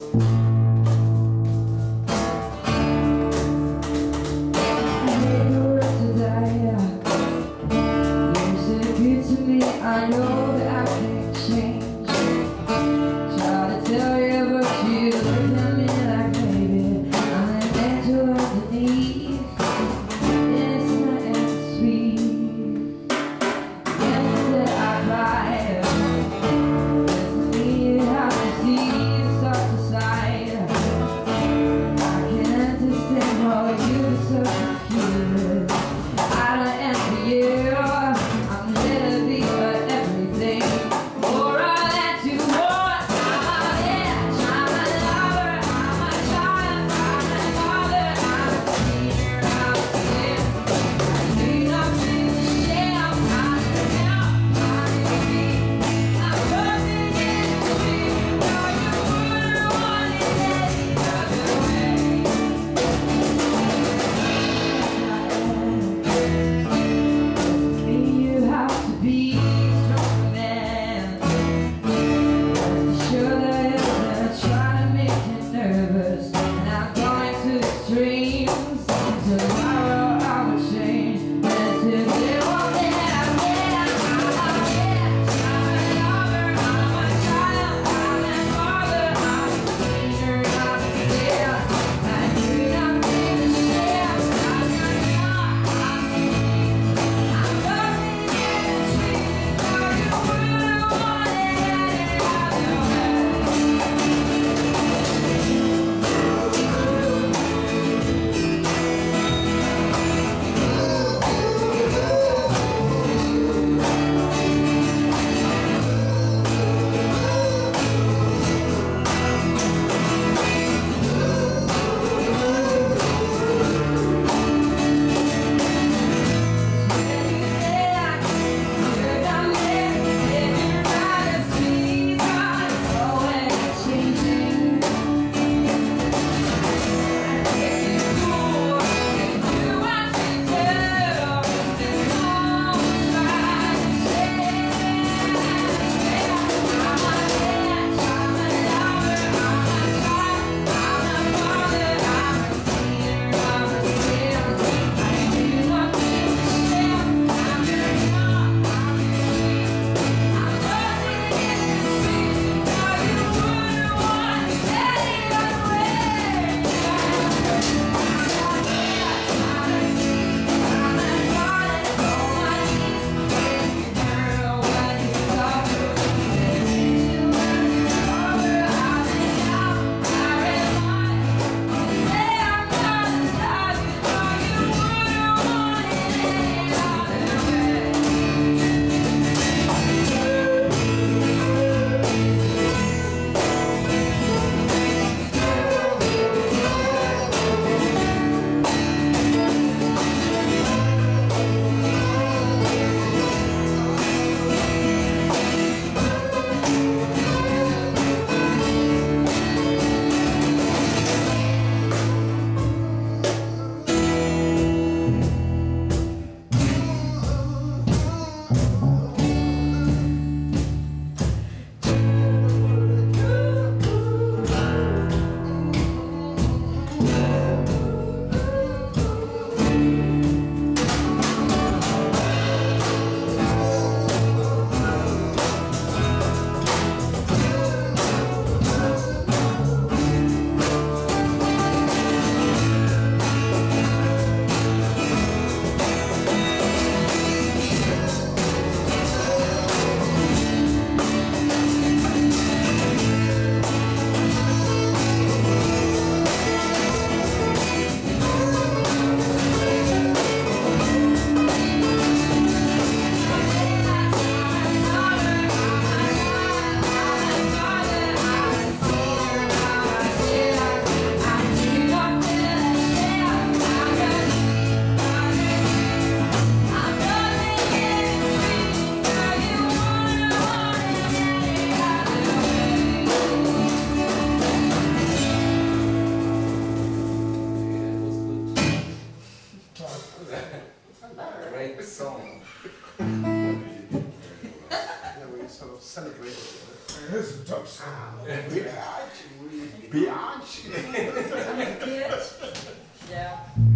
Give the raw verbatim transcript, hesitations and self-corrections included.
I know that I can't change. Try to tell you, but you look at me like baby I'm an angel underneath, innocent and sweet. Yesterday I cried. Yesterday how to see such a sight. I can't understand how you're so confused. I don't answer you. I'm gonna be everything. Or I let you want. I'm a bitch, I'm a lover, I'm a child, I'm a mother, I'm a senior, I'm a kid. I do nothing to share. I'm not enough, I'm in me. I'm running in the street. No, you wouldn't want it any other way. Doesn't mean you have to be strong man. Just to show that I'm trying to make you nervous, and I'm going to extremes. Tomorrow I will change, and today won't let I'm dead. I'm a bitch, I'm a lover, I'm a child, I'm a mother, I'm a senior, I'm a kid. I do nothing to share. I'm not, I'm I'm running in the street. No, you wouldn't want it any other way. Great song. Yeah, we sort of celebrated it. Here's some top sound. Yeah, actually, we Biatch? I'm a git. Yeah.